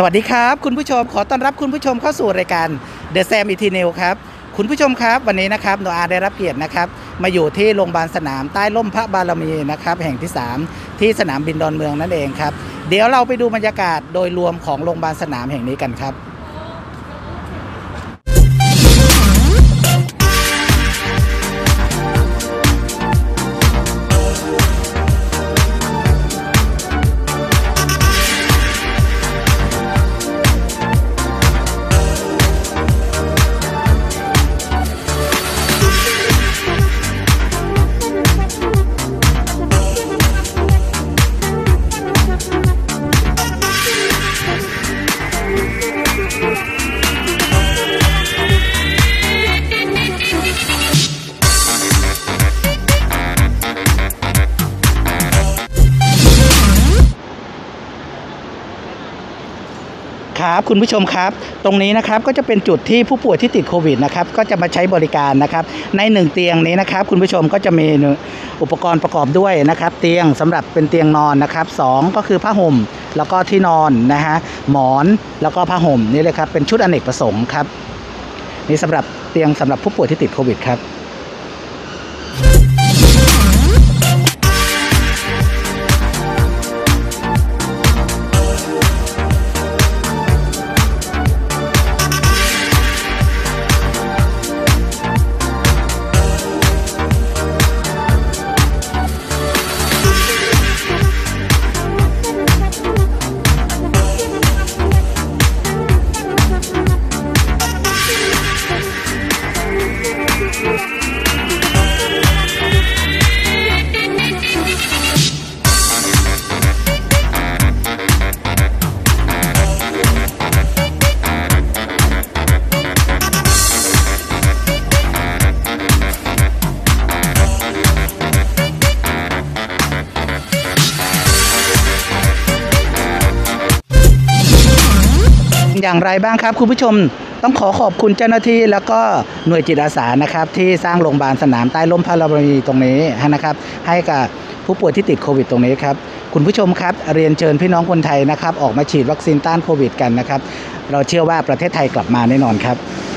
สวัสดีครับคุณผู้ชมขอต้อนรับคุณผู้ชมเข้าสู่รายการ The Sam Eternal ครับคุณผู้ชมครับวันนี้นะครับโนอาได้รับเกียรตินะครับมาอยู่ที่โรงพยาบาลสนามใต้ร่มพระบารมีนะครับแห่งที่3ที่สนามบินดอนเมืองนั่นเองครับเดี๋ยวเราไปดูบรรยากาศโดยรวมของโรงพยาบาลสนามแห่งนี้กันครับครับคุณผู้ชมครับตรงนี้นะครับก็จะเป็นจุดที่ผู้ป่วยที่ติดโควิดนะครับก็จะมาใช้บริการนะครับใน1เตียงนี้นะครับคุณผู้ชมก็จะมีอุปกรณ์ประกอบด้วยนะครับเตียงสำหรับเป็นเตียงนอนนะครับ2ก็คือผ้าห่มแล้วก็ที่นอนนะฮะหมอนแล้วก็ผ้าห่มนี่เลยครับเป็นชุดอเนกประสงค์ครับนี่สำหรับเตียงสำหรับผู้ป่วยที่ติดโควิดครับอย่างไรบ้างครับคุณผู้ชมต้องขอบคุณเจ้าหน้าที่แล้วก็หน่วยจิตอาสานะครับที่สร้างโรงพยาบาลสนามใต้ร่มพระบารมีตรงนี้นะครับให้กับผู้ป่วยที่ติดโควิดตรงนี้ครับคุณผู้ชมครับเรียนเชิญพี่น้องคนไทยนะครับออกมาฉีดวัคซีนต้านโควิดกันนะครับเราเชื่อว่าประเทศไทยกลับมาแน่นอนครับ